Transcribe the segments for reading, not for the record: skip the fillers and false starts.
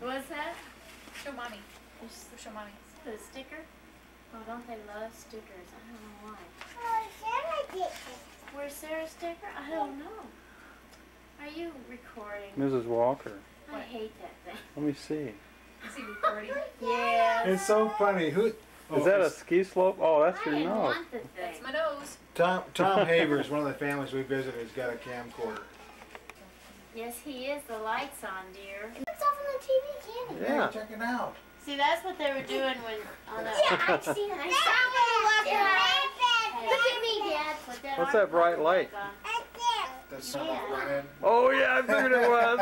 What's that? Show mommy. Show mommy. The sticker? Oh, don't they love stickers? I don't know why. Oh, Sarah did it. Where's Sarah's sticker? I don't know. Are you recording? Mrs. Walker. I hate that thing. Let me see. Is he recording? Yes. It's so funny. Who? Oh, Is that a ski slope? Oh, that's I your didn't nose. want the thing. That's my nose. Tom Havers, one of the families we visited, has got a camcorder. Yes, he is. The light's on, dear. It's off on the TV, can't it? Yeah. Check it out. See, that's what they were doing when on that. Yeah, I've seen it. I saw it. Look at me, Dad. Put that What's arm that bright light? back on. That's some Yeah. of Ryan. Oh yeah, I figured it was.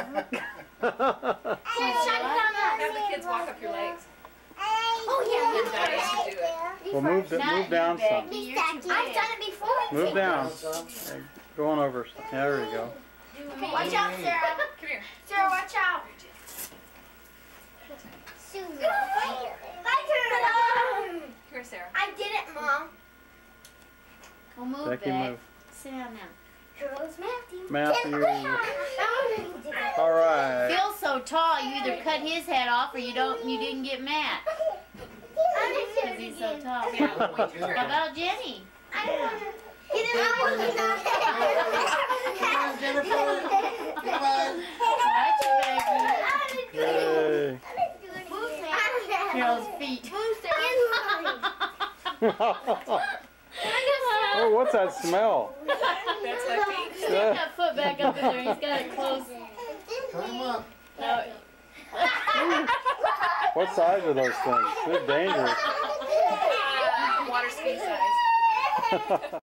Have the kids walk up your legs. Oh, yeah. And Daddy used to do it. Well, move Not move you, down Becky. some. You're too I've big. done it before. Move down. Go on over. Yeah, there you go. You and me. Watch out, Sarah. Come here. Sarah, watch out. Susan. My turn. Come here, Sarah. I did it, Mom. Well, move, Becky, Beck. move. Sit down now. Girls, Matthew. Matthew. All right. Phil's so tall, you either cut his head off or you didn't get Matt. Because he's so tall. Yeah, point your How turn. about Jenny? I want to get it out. Watch it, Becky. Yay. Carol's feet. Oh, what's that smell? That's my feet. Stick that foot back up in there. He's got it close. Come up. No. What size are those things? They're dangerous. Water ski size.